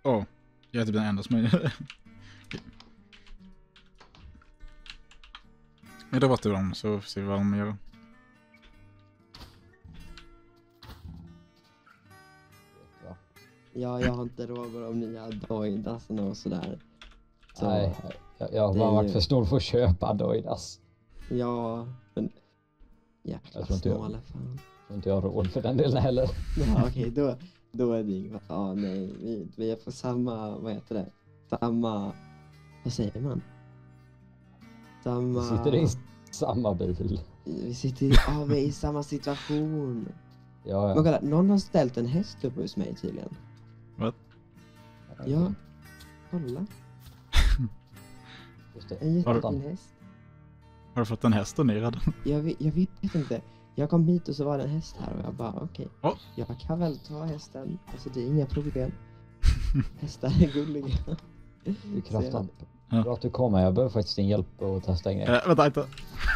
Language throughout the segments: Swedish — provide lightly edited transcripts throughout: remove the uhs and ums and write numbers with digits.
Jag är typ den enda som är... Jag drar bort till dem så ser vi vad de gör. Ja, jag har inte råd med de nya Doidasarna och sådär. Så, nej, jag har bara varit för snål för att köpa Doidas. ja, men... Jäkla snåla fan. Jag tror inte jag har råd för den delen heller. Ja, okej, då är det inget. Ja, nej, vi är på samma, vad heter det? Samma, vad säger man? Samma... Vi sitter i samma bil. Vi är i samma situation. Ja. Men kolla, någon har ställt en häst upp hos mig tydligen. Vad? Ja, kolla. Just det. En jättefin häst. Har du fått en häst donerad? Jag vet inte. Jag kom hit och så var det en häst här och jag bara okej. Jag kan väl ta hästen. Alltså det är inga problem. Hästar är gulliga. Du kraftar. Bra att du kommer. Jag behöver faktiskt din hjälp att testa en grej. Vänta inte.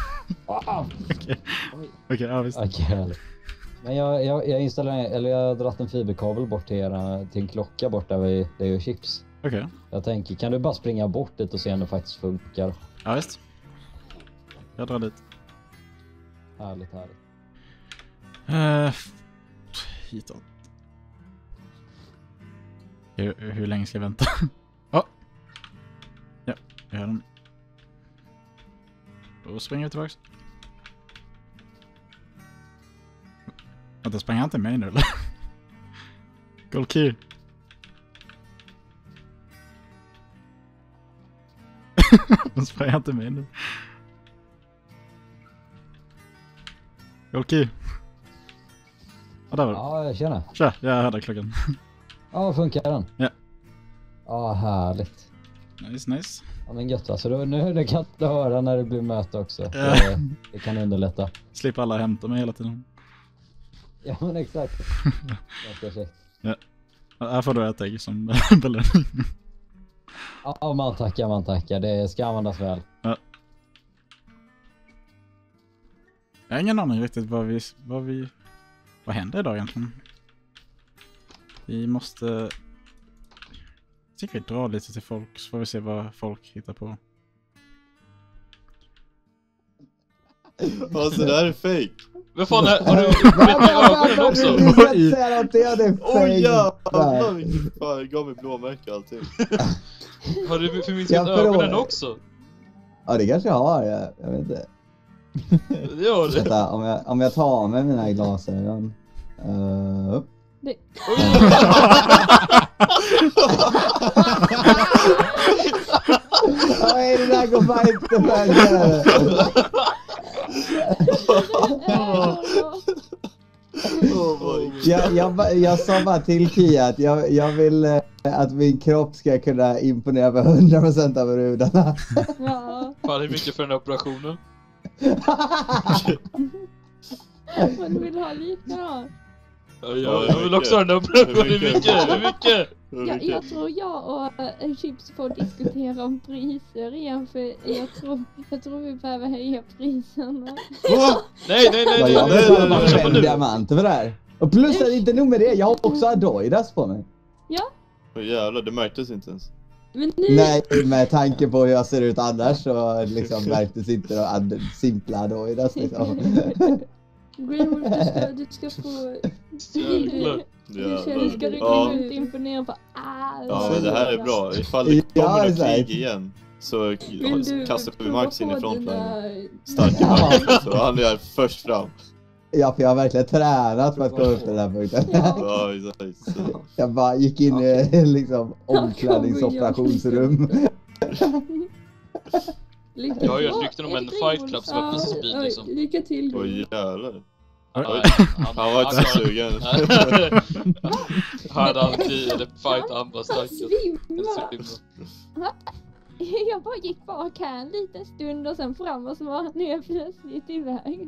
Okej, ja visst. Okej. Men jag installerar, eller jag har dratt en fiberkabel bort till en klocka bort där det gör chips. Okej. Jag tänker, kan du bara springa bort dit och se om det faktiskt funkar? Ja visst. Jag drar dit. Härligt. Hitåt. Hur länge ska jag vänta? Ja, jag hör den. Då springer vi tillbaka. Vänta, sprang han inte mig nu eller? Golkir. De sprang inte mig nu. Golkir. Ja, där var det. Ja, jag känner. Tja, jag hörde klockan. Ja, funkar den? Ja. Ja, härligt. Nice. Ja, men gött alltså. Nu är det gött att höra när det blir möte också. Ja. Det kan underlätta. Slipper alla hämta mig hela tiden. Ja, men exakt. Ganska käckt. Ja. Här får du ett ägg som belöning. Ja, man tackar. Det ska användas väl. Ja. Jag har ingen aning riktigt vad händer idag egentligen. Vi måste... Jag tycker vi drar lite till folk så får vi se vad folk hittar på. Alltså det här är fake. Vad fan har du med ögonen också? Oj jävlar vilken fan, jag gav mig blåmärke och allting. Har du förminskat ögonen också? Ja det kanske jag har, jag vet inte. Det gör det. Vänta, om jag tar av mig mina glasögon. Upp. Det... Nej, det där går bara inte jag sa bara till Kia att jag vill att min kropp ska kunna imponera på 100% av brudarna. Ja. Fan, hur mycket för den här operationen? Man vill ha lite då. Jag vill också ha den här operationen. Hur mycket? Jag tror jag och Chips får diskutera om priser igen för jag tror vi behöver höja priserna. Nej. Jag betalar 5 diamanter för det här. Och plus att inte nog med det, jag har också Adoidas på mig. Ja. Åh jävlar, det märktes inte ens. Men nu... Nej, med tanke på hur jag ser ut annars så liksom märktes inte då simpla Adoidas liksom. Greenwood, du ska få... Du ska gå runt imponera på allt. Ja, men det här är bra. Ifall det kommer ett krig igen så kastar vi Max in i frontline. Starka Max, så han är först fram. Ja, för jag har verkligen tränat för att gå upp till den här punkten. Ja, exakt. Jag bara gick in i liksom omklädningsoperationsrum. Jag har ju hört rykten om en fight club som var precis bil liksom. Lycka till. Oj jävlar. Han var inte sugen. Hade alltid fight han var stark. Jag bara gick bak här en liten stund och sen fram och så var han helt plötsligt iväg.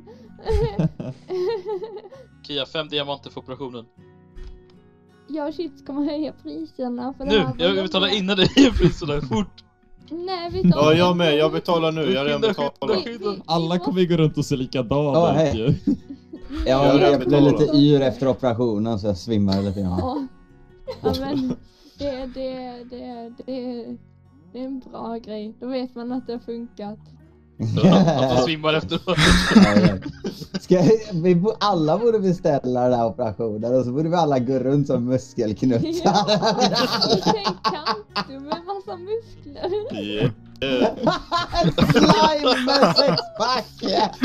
Kia, 5 diamanter för operationen. Jag och Chips kommer höja priserna för nu, det här. Jag betalar innan det höjer priserna, fort. Nej, vi tar... Ja, jag med. Jag betalar nu. Jag har redan betalat. Alla kommer ju gå runt och se likadana ut ju. Jag blev lite yr efter operationen så jag svimmade lite grann. Ja, men det är en bra grej. Då vet man att det har funkat. Att de svimmar efteråt. Alla borde beställa den här operationen och så borde vi alla gå runt som muskelknuttar. Tänk kanter med massa muskler. Yeah. Slime med sexpack!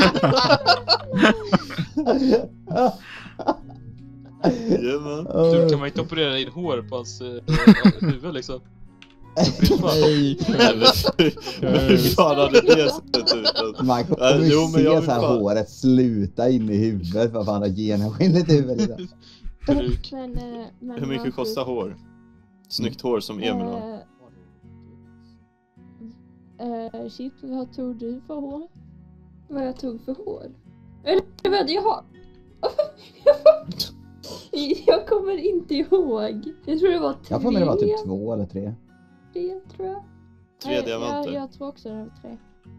Du kan man inte operera in hår på hans huvud liksom. Nej, Hur fan hade det sett ut? Man kommer ju se så här håret sluta in i huvudet. Vad fan har genomskinligt huvud liksom. Men Hur mycket kostar hår? Snyggt hår som Emil har. Shit, vad tog du för hår? Vad jag tog för hår? Eller vad jag har? Jag kommer inte ihåg. Jag tror det var 3. Jag får med det var typ 2 eller 3. 3 tror jag. 3 diamanter. Jag tror också det var 3.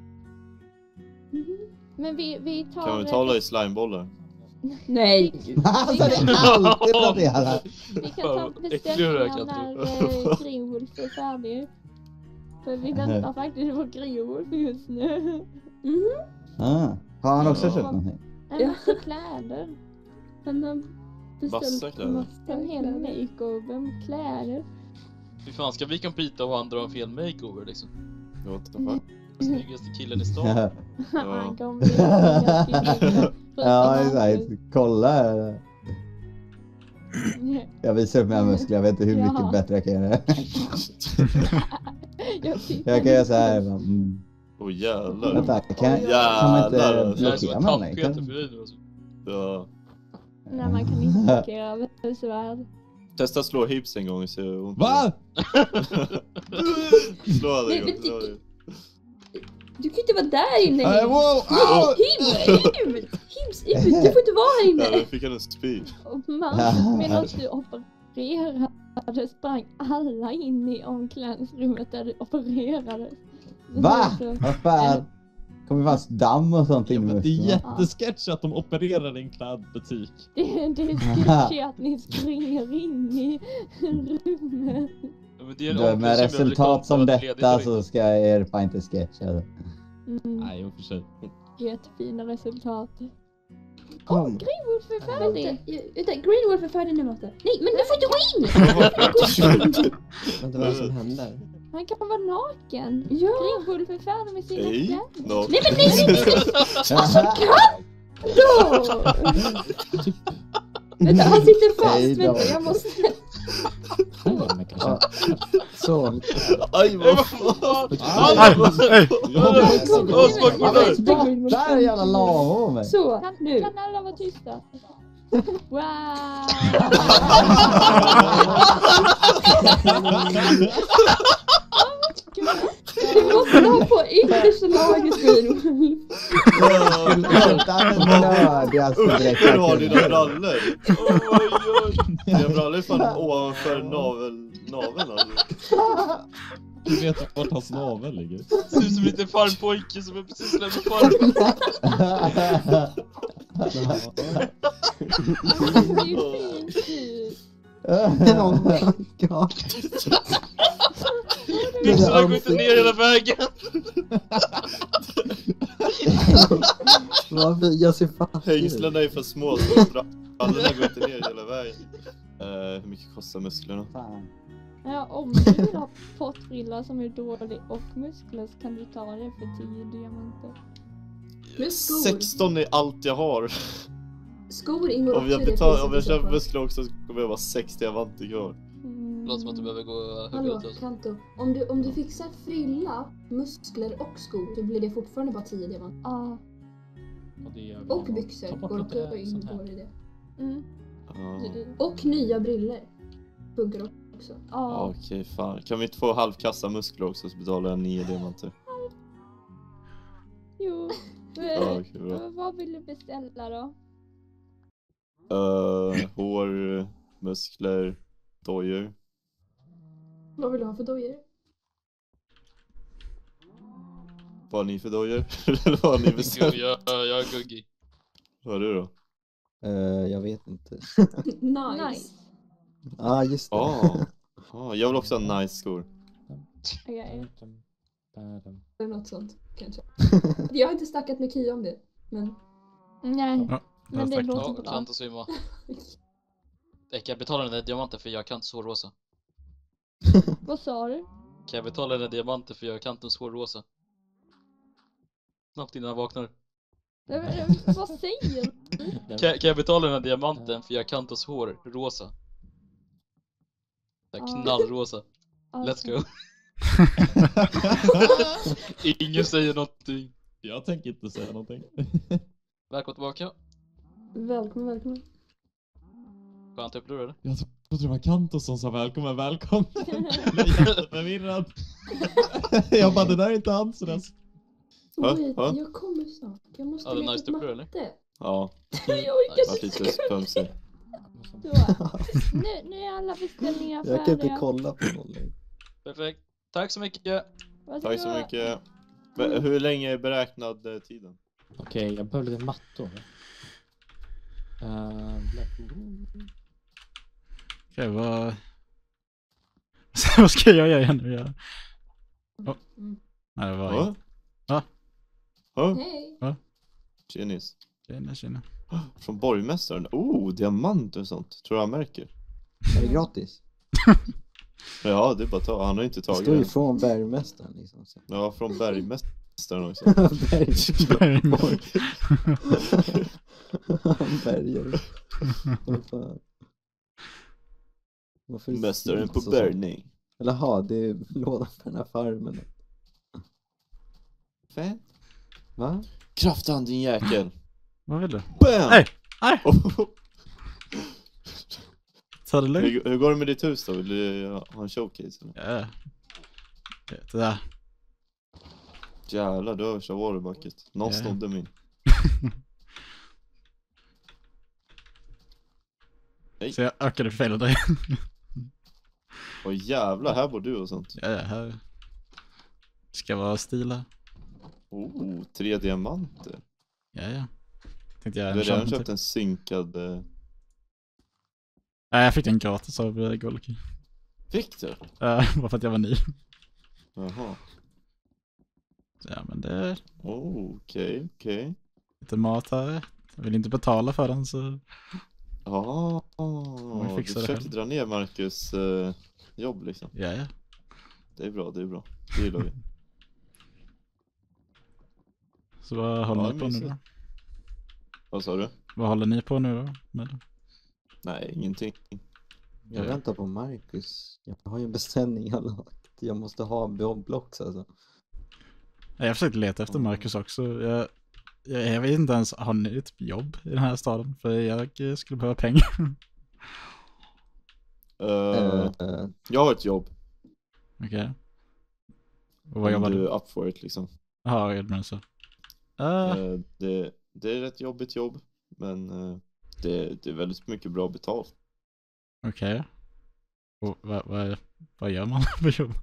Men vi tar... Kan vi tala i slimebollar? Nej. Alltså det är alltid raderar. Vi kan ta beställningar när Greenwolf är färdig. För vi väntar faktiskt på Greenwolf just nu. Har han också köpt någonting? En massa kläder. Han har Massa beställt kläder. En hel makeover med kläder. Hur fan ska vi kompita och han dra en fel makeover liksom? What the fuck? Snyggaste killen i stan. Han kommer bli snyggaste. Ja, exakt. Kolla här. Jag visar upp mina muskler. Jag vet inte hur mycket bättre jag kan göra. Jag kan göra så här. Åh jävlar. Vänta, kan man inte blockera med mig? Ja. Nej, man kan inte blockera världsvärld. Testa slå hips en gång och se hur ont. Va? Slå det en gång. Du kan inte vara där inne. Wow! Hims, du får inte vara här inne. Ja, då fick han en spy. Medan du opererade sprang alla in i omklädningsrummet där du opererade. Va? Vad fan? Kommer fast damm och sånt in. Det är jättesketch att de opererar i en klädbutik. Det är sketchy att ni springer in i rummet. Ja, med resultat som detta så ska er fan inte sketcha. Nej, för sig. Jättefina resultat. Greenwolf är färdig. Greenwolf är färdig nu, Matte. Nej, men du får inte gå in! Vänta, vad är det som händer? Han kan vara naken. Ja. Greenwolf är färdig med sina kläder. No. Nej, men nej! Alltså, vänta, han sitter fast. Vänta, jag måste... Så. Aj, vad fan. Där är jävla lava mig. Så, nu. Kan alla vara tysta? Wow! Du måste ha på yttersta laget, Greenwolf. Hur har dina brallor? Dina brallor är fan ovanför naveln alltså. Du vet vart hans navel ligger. Ser ut som en liten farmpojke som är precis lämnat farm. Oh my god. Byxorna går inte ner hela vägen. Jag ser fast. Hängslena är för små så brallorna går inte ner hela vägen. Hur mycket kostar musklerna? Ja, om du vill ha pottfrilla som är dålig och muskler så kan du ta det för 10 diamanter. 16 är allt jag har. Skor ingår Om jag köper muskler också så kommer jag vara 60 diamanter kvar. Det låter som att du behöver gå Hallå, högre. Kanto. Om du fixar frilla, muskler och skor så blir det fortfarande bara 10 diamanter. Ja. Och byxor går också ingår i det. Ja. Och nya briller funkar också. Ja. Okej, fan. Kan vi inte få halvkassa muskler också så betalar jag 9 diamanter? Jo. Okej, bra. Vad vill du beställa då? Hår, muskler, dojor. Vad vill du ha för dojor? Vad har ni för dojor? Eller vad har ni beställt? Jag är guggig. Vad är du då? Jag vet inte. Nice. Ja, just det. Jag vill också ha nice skor. Okej. Eller något sånt, kanske. Jag har inte snackat med Kia om det, men... Nej, Ja, men det sagt. låter Ja, bra. kan inte simma. Kan jag betala den där diamanten för jag kan inte så rosa? Vad sa du? Kan jag betala den där diamanten för jag kan inte så rosa? Snabbt innan jag vaknar. Vad säger du? Kan jag betala den här diamanten för jag kan inte hår rosa? Den Ja. knallrosa. Let's go. Ingen säger någonting. Jag tänker inte säga någonting. Välkommen tillbaka. Välkommen. Skönt upp du eller? Jag trodde det var Kantos som sa välkommen. Jag blev jätteförvirrad. Jag bara, det där är inte hans röst. Wait, jag kommer snart. Jag måste Ja, det är leka nice matte. eller? Ja, Jag orkar vart lite spömsig. Nu är alla beställningar Jag kan inte färdiga. kolla på någon längre. Perfekt. Tack så mycket. Tack så mycket. Hur länge är beräknad tiden? Okej, jag behöver lite mattor. Okej, vad ska jag göra nu? Nej, det var Hej. Tjenis. Tjena. Från borgmästaren. Diamanter och sånt. Tror jag han märker. Är det gratis? Ja, det är bara att ta. Han har inte Det tagit står ju den. från bergmästaren liksom. Så. Ja, från bergmästaren också. Bergare. Vad fan. Varför är det Mästaren på så? bärgning. Eller ha, det är lådan för den här farmen. Fett. Va? Kraftan din jäkel. Vad vill du? Bam! Nej! Ta det lugnt. Hur går det med ditt hus då? Vill du ha en showcase? Eller? Ja. Det där. Jävlar, du har värsta waterbucket. Någon snodde min. Nej. Så jag ökade fel där. Åh jävlar, här bor du och sånt. Ja, här ska vara stila. 3 diamanter. Ja. Tänkte jag Du har redan köpt en synkad... Nej, jag fick den gratis av Golki. Fick du? Bara för att jag var ny. Jaha. Ja, men det... Okej. Lite mat här. Jag vill inte betala för den, så... Du försökte dra ner Marcus jobb liksom. Ja. Det är bra. Det gillar vi. Så vad håller ni på nu då? Vad sa du? Vad håller ni på nu då? Med? Nej, ingenting. Jag väntar på Marcus. Jag har ju en beställning jag lagt. Jag måste ha blocks alltså. Jag försökte leta efter Marcus också. Jag vet inte ens, har ni ett jobb i den här staden? För jag skulle behöva pengar. Jag har ett jobb. Okej. Och vad jobbar du? du? Up for it liksom. Jaha, jag menar så. Det är ett jobbigt jobb. Men det är väldigt mycket bra betalt. Okej. Och vad gör man på jobb?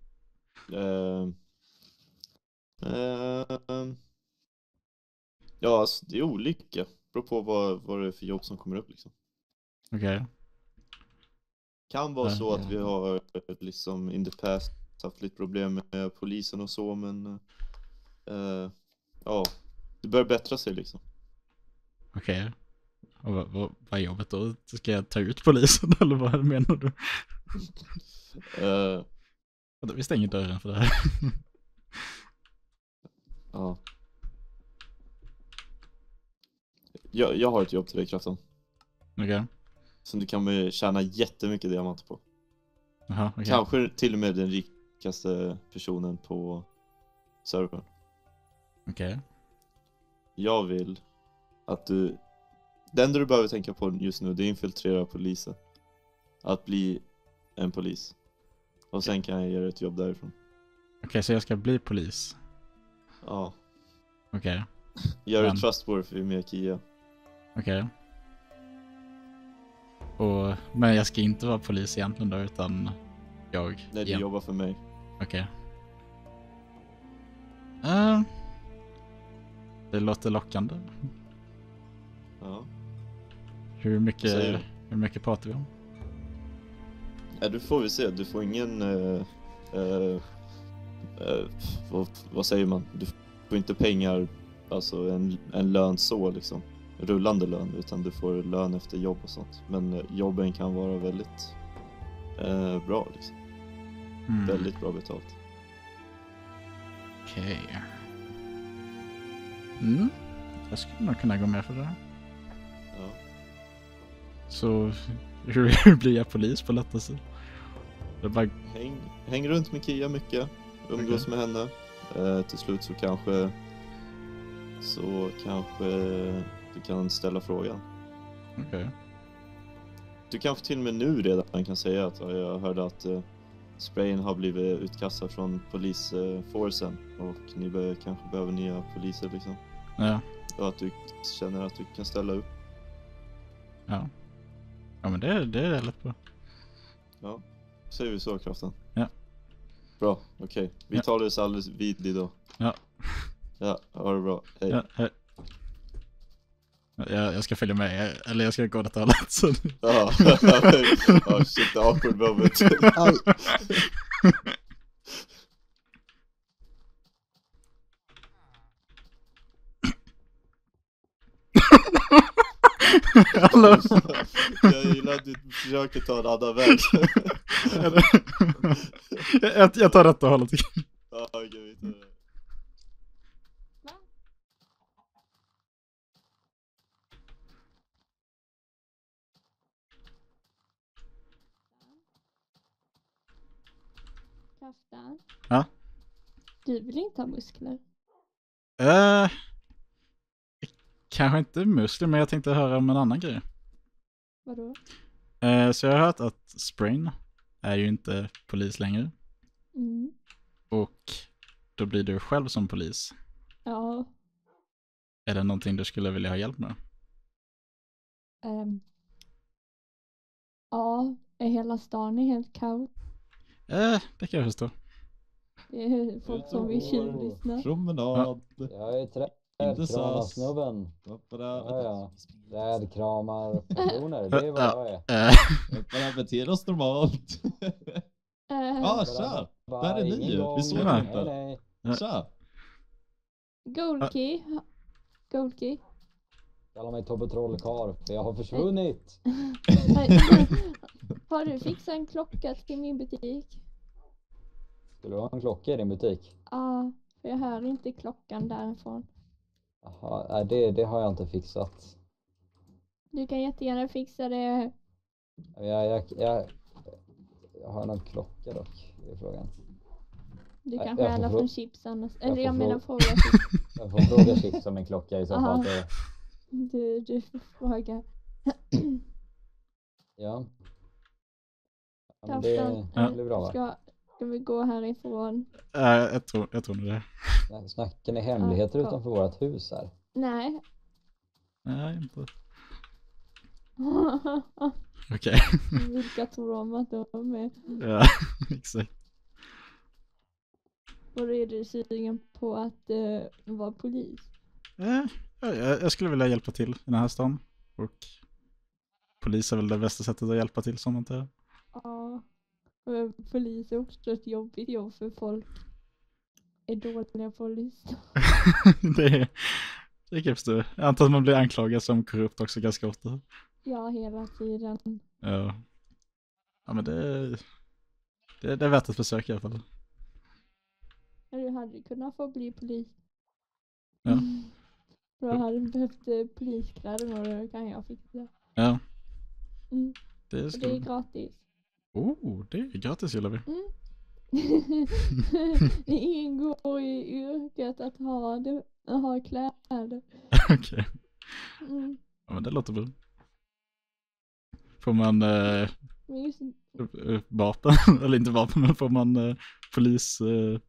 Ja, alltså, det är olika. Beror på vad det är för jobb som kommer upp liksom. Okej. Kan vara så att vi har liksom in the past haft lite problem med polisen och så, men ja, det börjar bättra sig liksom. Okej. Och vad är jobbet då? Ska jag ta ut polisen eller vad menar du? Vi stänger dörren för det här. Ja. Jag har ett jobb till dig, Krafton. Okej. Som du kan tjäna jättemycket diamanter på. Jaha, okej. Kanske till och med den rikaste personen på servern. Okej. Jag vill att du... Det enda du behöver tänka på just nu, det är infiltrera polisen. Att bli en polis. Och sen kan jag ge dig ett jobb därifrån. Okej, så jag ska bli polis? Ja. Okej. Gör det trustworthy med Kia. Okej. Men jag ska inte vara polis egentligen då, utan jag... Nej, du jobbar för mig. Okej. Det låter lockande. Ja. Hur mycket pratar vi om? Du får vi se, du får ingen vad säger man? Du får inte pengar, alltså en lön så liksom, rullande lön, utan du får lön efter jobb och sånt. Men jobben kan vara väldigt bra liksom. Väldigt bra betalt. Okej. Jag skulle nog kunna gå med för det. Ja. Så hur blir jag polis på lättaste? Det bara... Häng runt med Kia mycket. Umgås med henne. Till slut så kanske du kan ställa frågan. Okej. Du kanske till och med nu redan kan säga att jag hörde att Sprayen har blivit utkastad från polisforcen och ni kanske behöver nya poliser liksom. Ja. Och att du känner att du kan ställa upp. Ja. Ja, men det är lätt bra. Ja, säger vi så, Kraften. Ja. Bra, okej. Vi tar det så alldeles vid idag. Ja. Ja, ha det bra. Hej. Ja, hej. Jag ska följa med, eller jag ska gå detta hållet. Så... Ja, shit, awkward moment. Hallå. Jag gillar att du försöker ta en annan väg. jag tar detta hållet. Ja, okej, vi tar det. Kraften. Ja? Du vill inte ha muskler? Kanske inte muskler, men jag tänkte höra om en annan grej. Vadå? Så jag har hört att Sprain är ju inte polis längre. Och då blir du själv som polis. Ja. Är det någonting du skulle vilja ha hjälp med? Ja, är hela stan är helt kaos. Det kan jag förstå. Det är folk som vill tjuvlyssna. Promenad. Jag är Inte trädkramasnubben. Ja. Trädkramar personer, det är vad jag är. Bara beter oss normalt. Tja! Där är ni ju. Vi såg inte. Nej. Tja! Goldkey. Goldkey. Kalla mig Tobbe Trollkarl, för jag har försvunnit. Har du fixat en klocka till min butik? Skulle du ha en klocka i din butik? Ja, för jag hör inte klockan därifrån. Jaha, det har jag inte fixat. Du kan jättegärna fixa det. Jag har någon klocka dock, det är frågan. Du kanske är alla från Chips annars. Eller jag menar fråga Chips. Jag får fråga Chips om en klocka i så fall. Du får fråga. Ja. Men det blir bra, va? Ska vi gå härifrån? Jag tror det. Snackar ni hemligheter utanför vårt hus här? Nej. Nej, inte. Okej. Vilka tror om att de är med? Ja, exakt. Och då är du sugen på att vara polis? Jag skulle vilja hjälpa till i den här stan. Och polis är väl det bästa sättet att hjälpa till, som inte. Ja. Polis är också ett jobbigt jobb för folk är dåliga på att lyssna. det kan jag förstå. Jag antar att man blir anklagad som korrupt också ganska ofta. Ja, hela tiden. Ja. Ja, men det är värt ett försök i alla fall. Du hade kunnat få bli polis. Ja. Du hade behövt poliskläder och då kan jag fixa. Ja. Det är gratis. Det är gratis, gillar vi. Det ingår i yrket att ha kläder. Okej. Ja, men det låter bra. Får man vapen? Eller inte vapen, men får man polis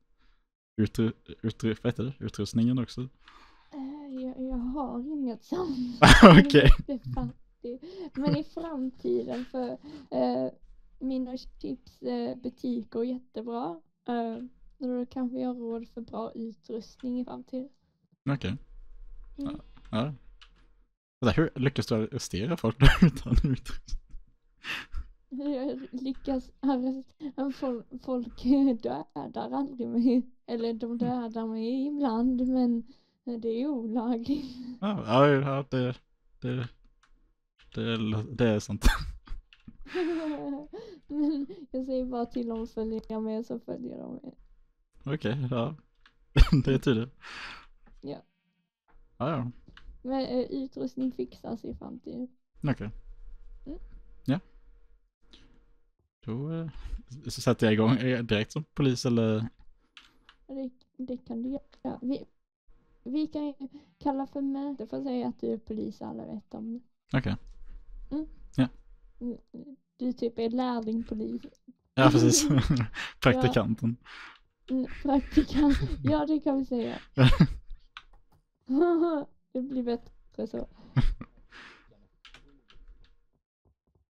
utrustningen också? Jag har inget sånt. Okej. Men i framtiden, för min och Chips butik går jättebra. Då kanske jag har råd för bra utrustning i framtiden. Okej. Ja. Hur lyckas du arrestera folk där utan utrustning? Jag lyckas folk dödar aldrig mig. Eller de dödar mig ibland, men det är olagligt. Ja, det är sånt. Men jag säger bara till dem att följa med, så följer de med. Okej, ja. Det är tydligt. Ja. Ja. Men utrustning fixas i framtiden. Okej. Mm. Ja. Då sätter jag igång direkt som polis eller... Det kan du göra. Vi kan ju kalla för möte för att säga att du är polis, alla vet om det. Okej. Mm. Ja. Du typ är lärlingpolis. Ja, precis. Praktikanten. Praktikant. Ja, det kan vi säga. Det blir bättre så.